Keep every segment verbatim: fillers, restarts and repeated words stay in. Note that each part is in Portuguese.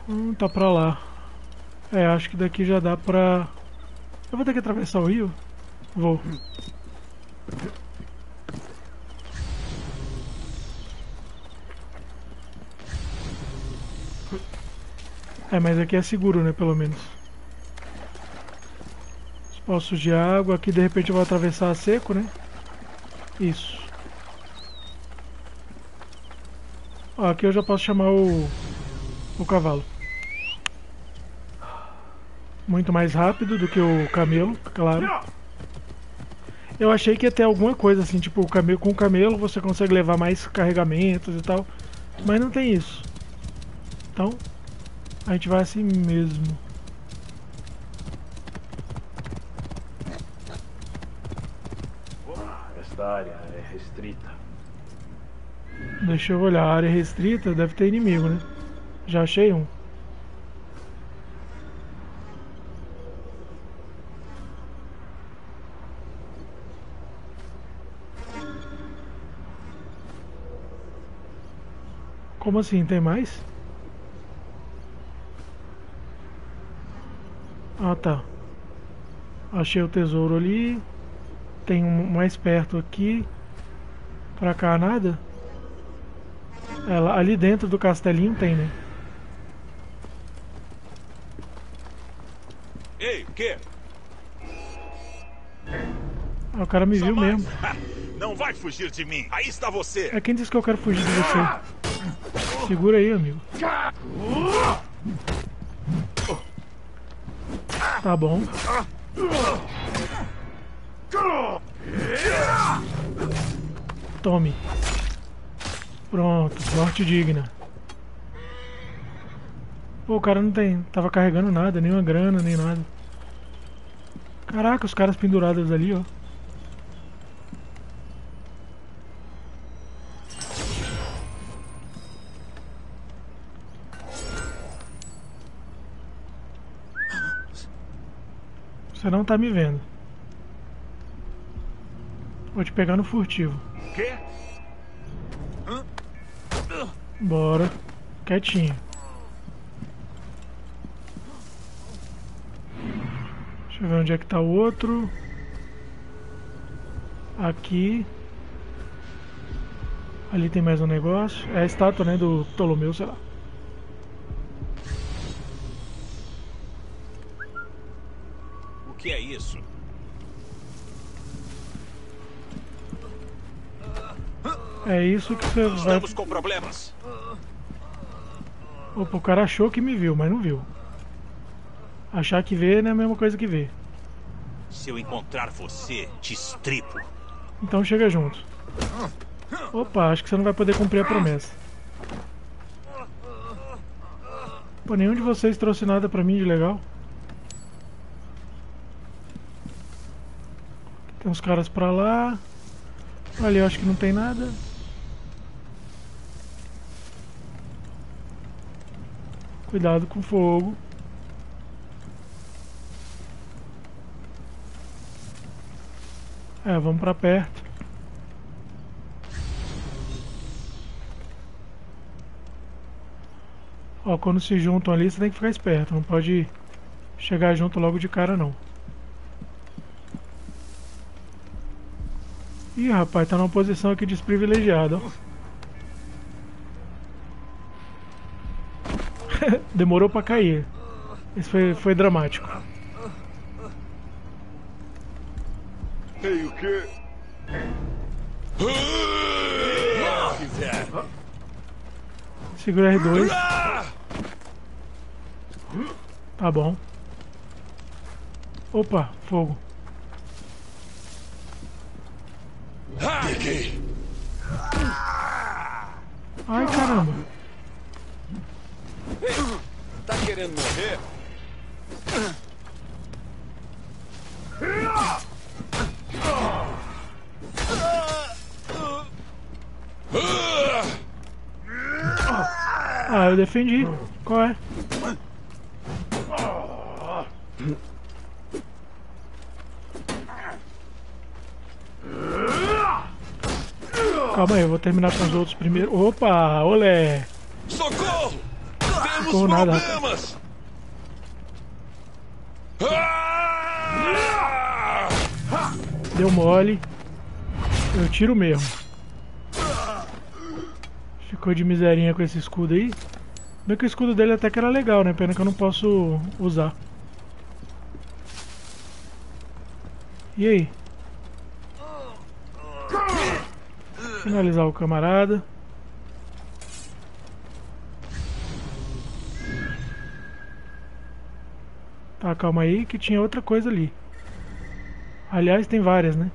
Hum, tá pra lá. É, acho que daqui já dá pra... Eu vou ter que atravessar o rio? Vou. É, mas aqui é seguro, né, pelo menos. Os poços de água. Aqui de repente eu vou atravessar a seco, né? Isso. Ó, aqui eu já posso chamar o, o cavalo. Muito mais rápido do que o camelo, claro. Eu achei que ia ter alguma coisa assim, tipo, o camelo, com o camelo você consegue levar mais carregamentos e tal. Mas não tem isso. Então, a gente vai assim mesmo. Esta área é restrita. Deixa eu olhar, a área restrita deve ter inimigo, né? Já achei um. Como assim? Tem mais? Ah, tá. Achei o tesouro ali. Tem um mais perto aqui. Pra cá nada? É, lá- ali dentro do castelinho tem, né? Ei, o quê? Ah, o cara me Só viu mais. mesmo. Não vai fugir de mim. Aí está você. É quem disse que eu quero fugir de você? Segura aí, amigo. Tá bom. Tome. Pronto, morte digna. Pô, o cara não tem, tava carregando nada, nenhuma grana, nem nada. Caraca, os caras pendurados ali, ó. Você não tá me vendo. Vou te pegar no furtivo. O quê? Bora. Quietinho. Deixa eu ver onde é que tá o outro. Aqui. Ali tem mais um negócio. É a estátua, né, do Ptolomeu, sei lá. O que é isso? É isso que você vai... Estamos com problemas. Opa, o cara achou que me viu, mas não viu. Achar que vê não é a mesma coisa que vê. Se eu encontrar você, te estripo. Então chega junto. Opa, acho que você não vai poder cumprir a promessa. Pô, nenhum de vocês trouxe nada pra mim de legal. Tem uns caras pra lá. Ali eu acho que não tem nada. Cuidado com o fogo. É, vamos pra perto. Ó, quando se juntam ali, você tem que ficar esperto. Não pode chegar junto logo de cara, não. Ih, rapaz, tá numa posição aqui desprivilegiada, ó. Demorou pra cair. Isso foi, foi dramático. Ei, o quê? Segura R dois. Tá bom. Opa, fogo. Peguei. Ai, caramba. Tá querendo morrer? Ah, eu defendi. Qual é? Calma aí, eu vou terminar com os outros primeiro. Opa, olé! Socorro! Tem Socorro nada, rapaz. problemas! Deu mole. Eu tiro mesmo. Ficou de miserinha com esse escudo aí. Bem que o escudo dele até que era legal, né? Pena que eu não posso usar. E aí? Finalizar o camarada. Tá, calma aí que tinha outra coisa ali. Aliás, tem várias, né?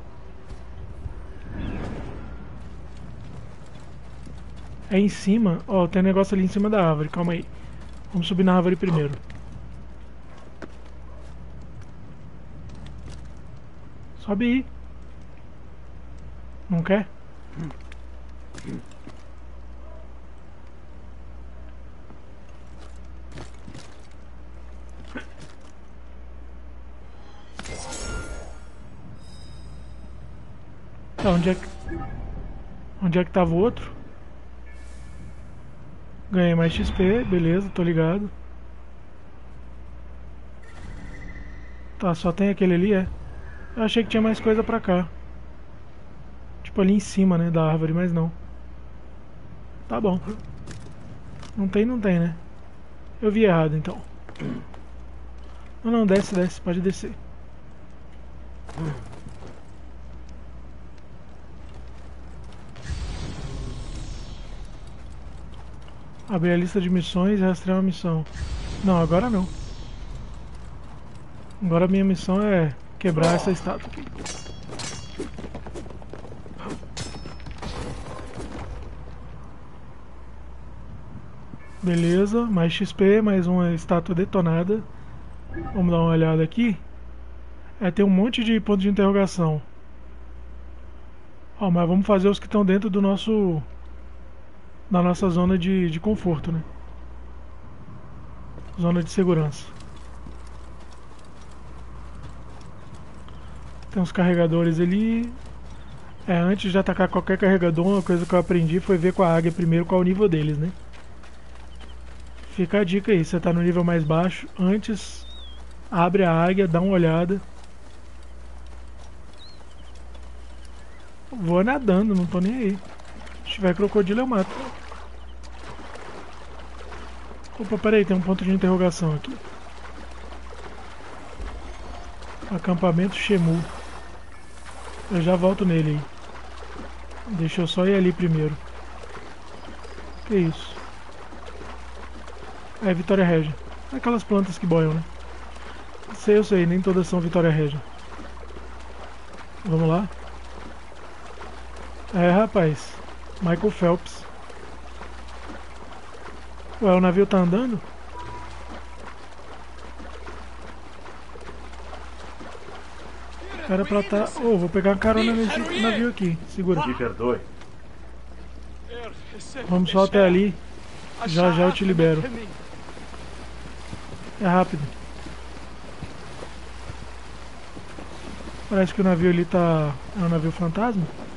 É em cima. Ó, tem um negócio ali em cima da árvore. Calma aí. Vamos subir na árvore primeiro. Sobe aí. Não quer? Tá, onde é que... Onde é que tava o outro? Ganhei mais X P, beleza, tô ligado. Tá, só tem aquele ali, é? Eu achei que tinha mais coisa pra cá. Tipo ali em cima, né, da árvore, mas não. Tá bom. Não tem, não tem, né? Eu vi errado, então. Não, não, desce, desce, pode descer. Abrir a lista de missões e rastrear uma missão. Não, agora não. Agora a minha missão é quebrar essa estátua aqui. Beleza, mais X P, mais uma estátua detonada. Vamos dar uma olhada aqui. É, tem um monte de pontos de interrogação. Ó, mas vamos fazer os que estão dentro do nosso... da nossa zona de, de conforto, né? Zona de segurança. Tem uns carregadores ali. É, antes de atacar qualquer carregador, uma coisa que eu aprendi foi ver com a águia primeiro qual é o nível deles, né? Fica a dica aí, você tá no nível mais baixo, antes abre a águia, dá uma olhada. Vou nadando, não tô nem aí. Se tiver crocodilo eu mato. Opa, peraí, tem um ponto de interrogação aqui. Acampamento Shemu. Eu já volto nele aí. Deixa eu só ir ali primeiro. Que isso? É Vitória Regia. Aquelas plantas que boiam, né? Sei, eu sei, nem todas são Vitória Regia. Vamos lá. É, rapaz. Michael Phelps. Ué, o navio tá andando? Era pra tá... Oh, vou pegar uma carona nesse navio aqui. Segura. Me perdoe. Vamos só até ali. Já já eu te libero. É rápido. Parece que o navio ali tá... É um navio fantasma.